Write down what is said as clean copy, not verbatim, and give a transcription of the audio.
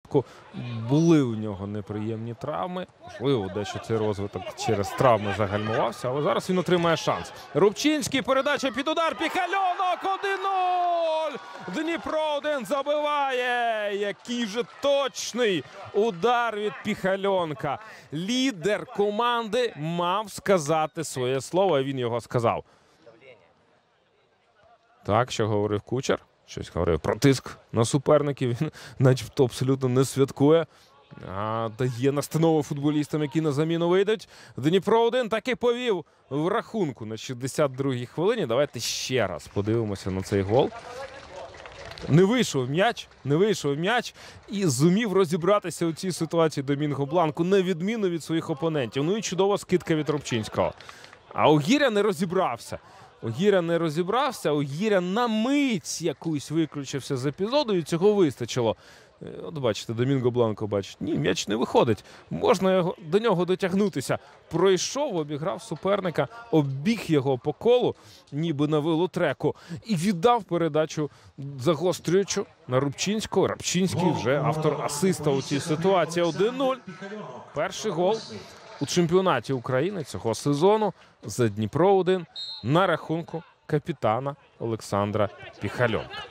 розвитку. Були у нього неприємні травми. Можливо, дещо цей розвиток через травми загальмувався, але зараз він отримає шанс. Рубчинський, передача під удар, Піхальонок, 1-0! Дніпро-1 забиває! Який же точний удар від Піхальонка. Лідер команди мав сказати своє слово, а він його сказав. Так, що говорив Кучер? Щось говорив про тиск на суперників. Він начебто абсолютно не святкує. А дає настанову футболістам, які на заміну вийдуть. Дніпро-1 так і повів в рахунку на 62-й хвилині. Давайте ще раз подивимося на цей гол. Не вийшов м'яч і зумів розібратися у цій ситуації Домінго Бланко, на відміну від своїх опонентів. Ну і чудова скидка від Рубчинського. А Огіря не розібрався. Огіря на мить якусь виключився з епізоду, і цього вистачило. От бачите, Домінго Бланко бачить, ні, м'яч не виходить. Можна до нього дотягнутися. Пройшов, обіграв суперника, обіг його по колу, ніби на велотреку, і віддав передачу загострюючу на Рубчинського. Рубчинський вже автор асиста у цій ситуації. 1-0. Перший гол у чемпіонаті України цього сезону за Дніпро-1 на рахунку капітана Олександра Піхальонка.